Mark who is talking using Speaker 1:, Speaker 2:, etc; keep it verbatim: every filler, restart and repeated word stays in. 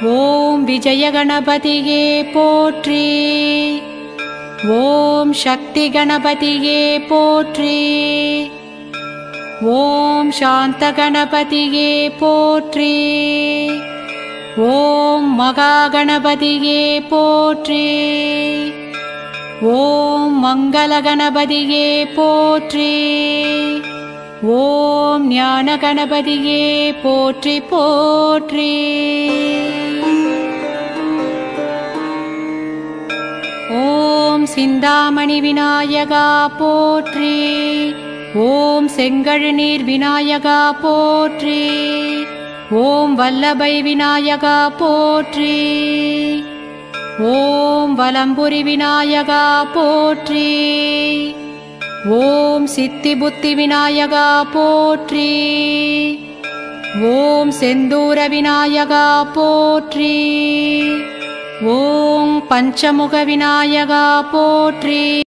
Speaker 1: ஓம் விஜய கணபதியே போற்றி. ஓம் சக்தி கணபதியே போற்றி. ஓம் சாந்த கணபதியே போற்றி. ஓம் மகா கணபதியே போற்றி. ஓம் மங்கள கணபதியே போற்றி. ஓம் ஞான கணபதியே போற்றி போற்றி. ஓம் சிந்தாமணி விநாயகா போற்றி. ஓம் செங்கழுநீர் விநாயகா போற்றி. ஓம் வல்லபை விநாயகா போற்றி. ஓம் வலம்புரி விநாயகா போற்றி. ஓம் சித்தி புத்தி விநாயகா போற்றி. ஓம் செந்தூர விநாயகா போற்றி. ஓம் பஞ்சமுக விநாயகா போற்றி.